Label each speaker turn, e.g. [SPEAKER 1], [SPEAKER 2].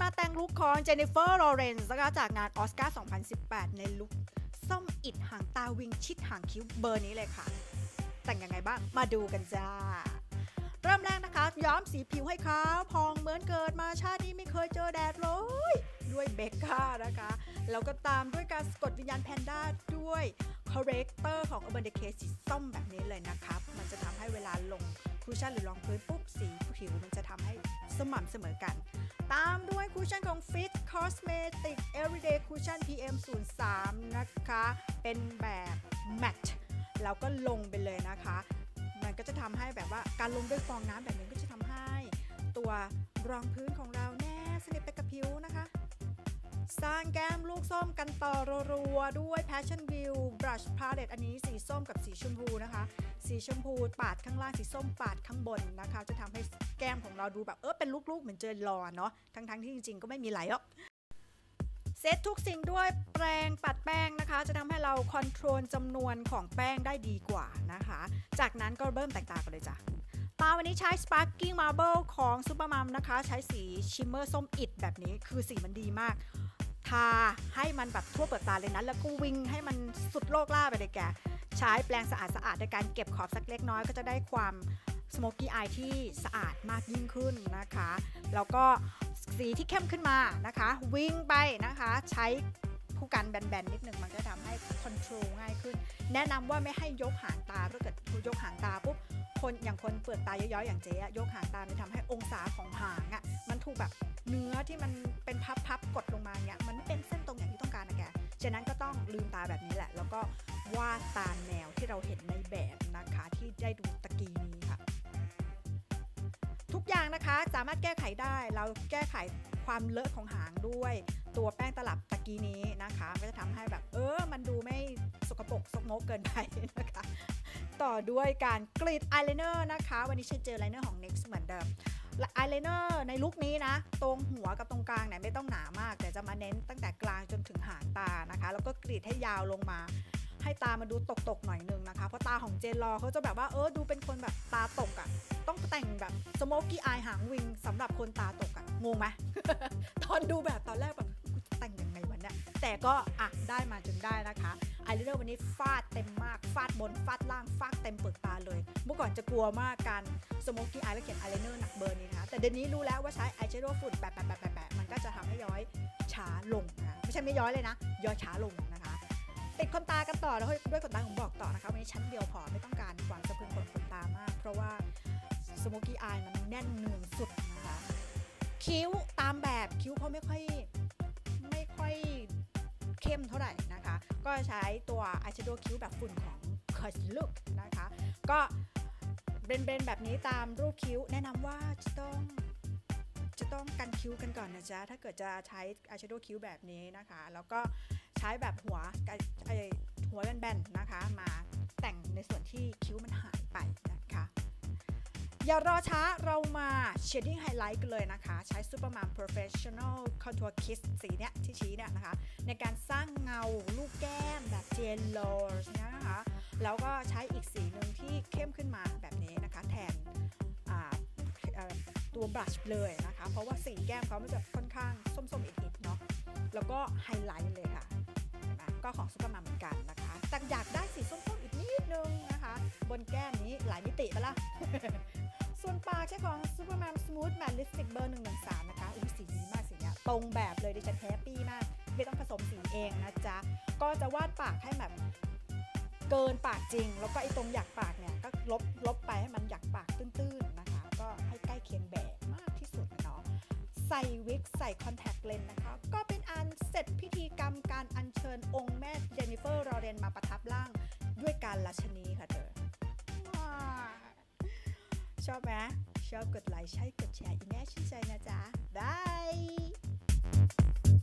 [SPEAKER 1] มาแต่งลุคของเจนนิเฟอร์ลอเรนซ์นะคะจากงานออสการ์ 2018 ในลุคส้มอิดหางตาวิงชิดหางคิ้วเบอร์นี้เลยค่ะแต่งยังไงบ้างมาดูกันจ้าเริ่มแรกนะคะย้อมสีผิวให้ขาวพองเหมือนเกิดมาชาตินี้ไม่เคยเจอแดดเลยด้วยเบคก้านะคะแล้วก็ตามด้วยการสะกดวิญญาณแพนด้าด้วยคอเรคเตอร์ของ Urban Decay สีส้มแบบนี้เลยนะครับมันจะทำให้เวลาลงคุชชั่นหรือรองพื้นปุ๊บสีผิวมันจะทำให้สม่ำเสมอกันตามด้วยคุชชั่นของ Fit Cosmetic Everyday Cushion PM03 นะคะเป็นแบบแมตต์แล้วก็ลงไปเลยนะคะมันก็จะทำให้แบบว่าการลงด้วยฟองน้ำแบบนี้ก็จะทำให้ตัวรองพื้นของเราแนบสนิทไปกับผิวนะคะสร้างแก้มลูกส้มกันต่อรัวๆด้วย Passion View Brush Palette อันนี้สีส้มกับสีชมพูนะคะสีชมพูปาดข้างล่างสีส้มปาดข้างบนนะคะจะทำให้แก้มของเราดูแบบเป็นลูกๆเหมือนเจลลอนเนาะทั้งที่จริงๆก็ไม่มีไหลหรอกเซตทุกสิ่งด้วยแปรงปัดแป้งนะคะจะทำให้เราคอนโทรลจำนวนของแป้งได้ดีกว่านะคะจากนั้นก็เริ่มแต่งตากันเลยจ้ะตาวันนี้ใช้ Sparkling Marble ของ Supermom นะคะใช้สีชิมเมอร์ส้มอิดแบบนี้คือสีมันดีมากทาให้มันแบบทั่วเปลือกตาเลยนะแล้วก็วิงให้มันสุดโลกล่าไปเลยแกใช้แปรงสะอาดในการเก็บขอบสักเล็กน้อยก็จะได้ความสโมกี้อายที่สะอาดมากยิ่งขึ้นนะคะแล้วก็สีที่เข้มขึ้นมานะคะวิ่งไปนะคะใช้ผู้กันแบนๆนิดหนึ่งมันก็ทำให้คอนโทรลง่ายขึ้นแนะนำว่าไม่ให้ยกหางตาถ้าเกิดยกหางตาปุ๊บคนเปลือกตาย้อยๆอย่างเจ๊ยกหางตามันทำให้องศาของหางมันถูกแบบเนื้อที่มันเป็นพับกดลงมาเนี่ยมันไม่เป็นเส้นตรงอย่างที่ต้องการนะแกฉะนั้นก็ต้องลืมตาแบบนี้แหละแล้วก็วาดตามแนวที่เราเห็นในแบบนะคะที่ได้ดูตะกี้นี้ค่ะทุกอย่างนะคะสามารถแก้ไขได้เราแก้ไขความเลอะของหางด้วยตัวแป้งตลับตะกี้นี้นะคะก็จะทำให้แบบมันดูไม่สกปรกสกมกเกินไปนะคะต่อด้วยการกรีดอายไลเนอร์นะคะวันนี้ใช้เจลไลเนอร์ของ NYX เหมือนเดิมอายไลเนอร์ในลุคนี้นะตรงหัวกับตรงกลางเนี่ยไม่ต้องหนามากแต่จะมาเน้นตั้งแต่กลางจนถึงหางตานะคะแล้วก็กรีดให้ยาวลงมาให้ตามาดูตกหน่อยนึงนะคะเพราะตาของเจนลอเขาจะแบบว่าดูเป็นคนแบบตาตกต้องแต่งแบบสโมกี้อายหางวิงสำหรับคนตาตกงงไหม ตอนดูแบบตอนแรกแบบแต่งยังไงวะเนี่ยแต่ก็ได้มาจนได้นะคะอายไลเนอร์วันนี้ฟาดเต็มมากฟาดบนฟาดล่างฟาดเต็มเปลือกตาเลยเมื่อก่อนจะกลัวมากการสโมกี้อายแล้วเขียนอายไลเนอร์หนักเบอร์นี้นะคะแต่เดี๋ยวนี้รู้แล้วว่าใช้อายแชโดว์ฝุ่นแปะมันก็จะทำให้ย้อยช้าลงนะไม่ใช่ไม่ย้อยเลยนะย้อยช้าลงนะคะติดขนตากันต่อแล้วด้วยขนตาผมบอกต่อนะคะวันนี้ชั้นเดียวพอไม่ต้องการความสะพรึงขนตามากเพราะว่าสโมกี้อายมันแน่นเนืองสุดนะคะคิ้วตามแบบคิ้วเขาไม่ค่อยเข้มเท่าไหร่นะคะก็ใช้ตัวอายแชโดว์คิ้วแบบฝุ่นของ Cause Look นะคะก็เบนแบบนี้ตามรูปคิ้วแนะนำว่าจะต้องกันคิ้วกันก่อนนะจ๊ะถ้าเกิดจะใช้อายแชโดว์คิ้วแบบนี้นะคะแล้วก็ใช้แบบหัวแบนๆนะคะมาแต่งในส่วนที่คิ้วมันหายไปนะคะอย่ารอช้าเรามา shading highlight กันเลยนะคะใช้ Supermom Professional Contour Kiss สีเนี้ยที่ชี้เนี่ยนะคะในการสร้างเงาลูกแก้มแบบ Jello นะคะแล้วก็ใช้อีกสีหนึ่งที่เข้มขึ้นมาแบบนี้นะคะแทนตัว brush เลยนะคะเพราะว่าสีแก้มเขามันจะค่อนข้างส้มๆอิดๆเนาะแล้วก็ไฮไลท์เลยค่ะก็ของ Supermom เหมือนกันนะคะแต่อยากได้สีส้มๆอีกนิดนึงนะคะบนแก้มนี้หลายมิติไปละ ส่วนปากใช้ของ Supermom Smooth Matte Lipstick เบอร์ 113 นะคะสีดีมากสีเนี้ยตรงแบบเลยดิฉันแฮปปี้มากไม่ต้องผสมสีเองนะจ๊ะก็จะวาดปากให้แบบเกินปากจริงแล้วก็ไอ้ตรงหยักปากเนี่ยก็ลบไปให้มันหยักปากตื้นๆนะคะก็ให้ใกล้เคียงแบบมากที่สุดเนาะใส่วิกใส่คอนแทคเลนส์นะคะก็เป็นอันเสร็จพิธีกรรมการอัญเชิญองค์แม่เจนนิเฟอร์ลอเรนซ์มาประทับร่างด้วยการราชนีค่ะเธอชอบไหมชอบกดไลค์ใช่กดแชร์อีแม่ชื่นใจนะจ๊ะบาย